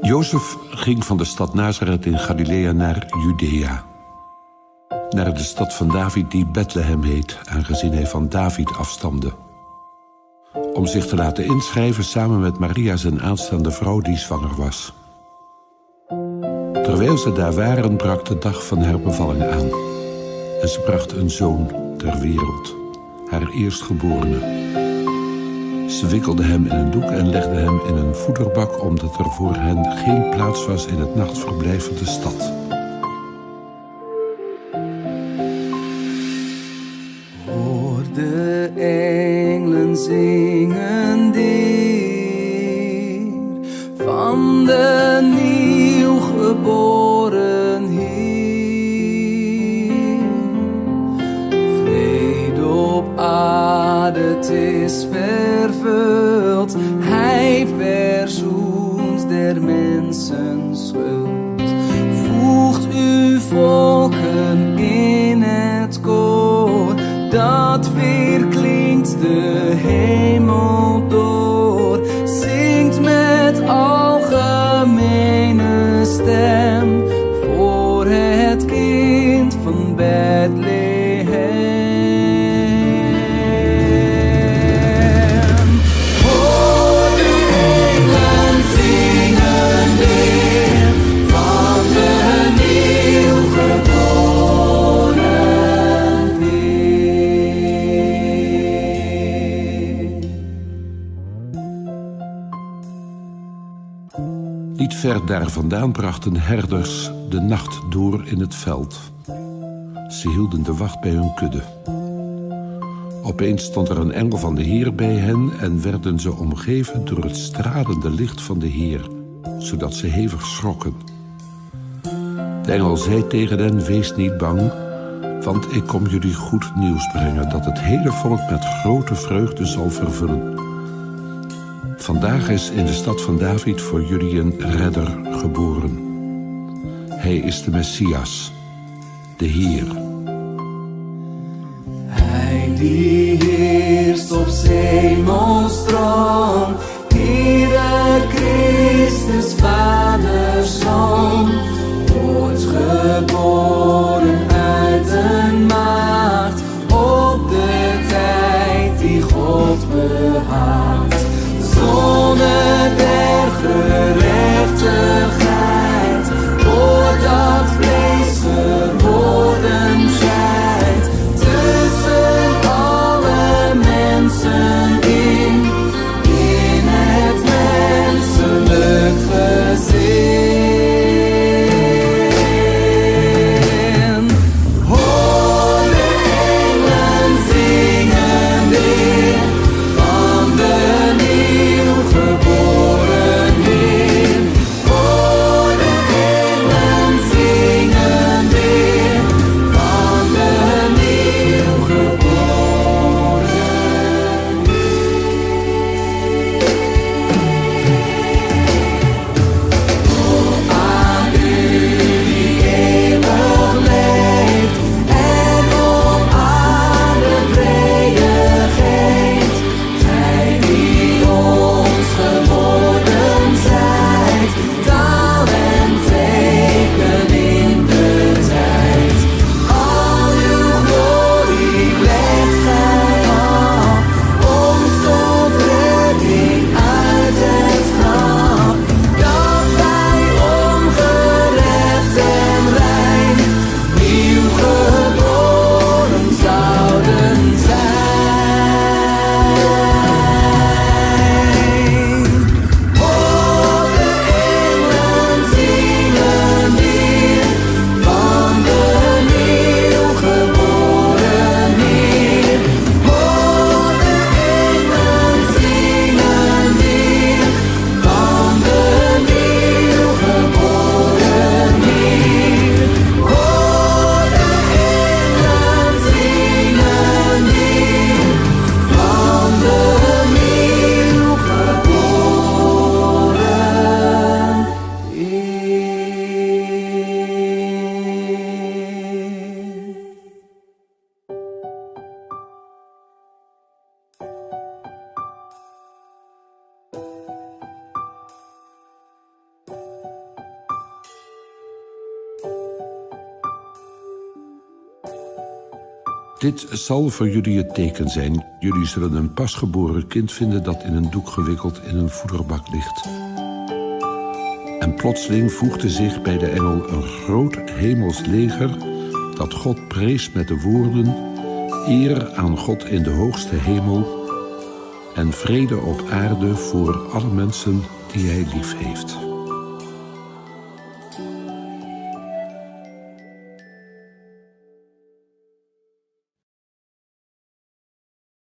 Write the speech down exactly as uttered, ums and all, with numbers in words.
Jozef ging van de stad Nazareth in Galilea naar Judea, naar de stad van David die Bethlehem heet, aangezien hij van David afstamde, om zich te laten inschrijven samen met Maria zijn aanstaande vrouw die zwanger was. Terwijl ze daar waren, brak de dag van haar bevalling aan. En ze bracht een zoon ter wereld, haar eerstgeborene. Ze wikkelde hem in een doek en legde hem in een voederbak, omdat er voor hen geen plaats was in het nachtverblijf van de stad. Hoor de engelen zingen Heer, van de nieuwgeboren Heer. Vrede op aarde, het is vervuld, Hij verzoent der mensen schuld. Voegt uw volken in het koor, dat weerklinkt de hemel door. Zingt met algemene stem voor het kind van Bethlehem. Hoor de engelen zingen weer, van de nieuwgeboren Heer. Niet ver daar vandaan brachten herders de nacht door in het veld. Ze hielden de wacht bij hun kudde. Opeens stond er een engel van de Heer bij hen en werden ze omgeven door het stralende licht van de Heer, zodat ze hevig schrokken. De engel zei tegen hen: wees niet bang, want ik kom jullie goed nieuws brengen, dat het hele volk met grote vreugde zal vervullen. Vandaag is in de stad van David voor jullie een redder geboren. Hij is de Messias, de Heer. Hij die heerst op 's hemels troon, Heere Christus, Vaders Zoon, ooit geboren uit een maagd, op de tijd die God behaagt. Zonne der gerechtigheid, wordt dat vlees geworden zijt, tussen alle mensen in. Dit zal voor jullie het teken zijn. Jullie zullen een pasgeboren kind vinden dat in een doek gewikkeld in een voederbak ligt. En plotseling voegde zich bij de engel een groot hemels leger dat God prees met de woorden: eer aan God in de hoogste hemel en vrede op aarde voor alle mensen die hij lief heeft.